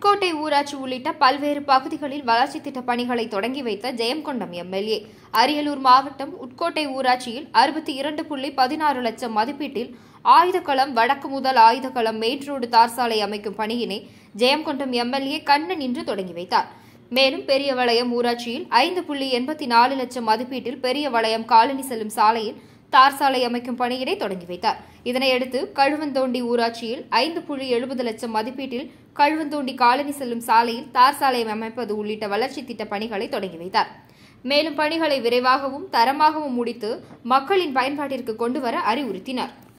உட்கோட்டை ஊராட்சி உள்ளிட்ட பல்வேறு பகுதிகளில் வளர்ச்சி திட்ட பணிகளை தொடங்கி வைத்த ஜெயங்கொண்டம் எம்எல்ஏ. அரியலூர் மாவட்டம் உட்கோட்டை ஊராட்சியில் 62.16 லட்சம் மதிப்பீட்டில் ஆயுதகளம் வடக்கு முதல் ஆயுதகளம் மெயின் ரோடு தார் சாலை அமைக்கும் பணியினை ஜெயங்கொண்டம் எம்எல்ஏ கண்ணன் இன்று தொடங்கி வைத்தார். மேலும் பெரியவளையம் ஊராட்சியில் 5.84 லட்சம் மதிப்பீட்டில் பெரியவளையம் காலனி செல்லும் சாலையில் தார் சாலை அமைக்கும் பணியினை தொடங்கி வைத்தார். இதனையடுத்து கழுவந்தோண்டி ஊராட்சியில் 5.70 லட்சம் மதிப்பீட்டில் கழுவந்தோண்டி காலனி செல்லும் சாலையில் தார் சாலை அமைப்பது உள்ளிட்ட வளர்ச்சி திட்ட பணிகளை தொடங்கி வைத்தார். மேலும் பணிகளை விரைவாகவும் தரமாகவும் முடித்து மக்களின் பயன்பாட்டிற்கு கொண்டுவர அறிவுறுத்தினார்.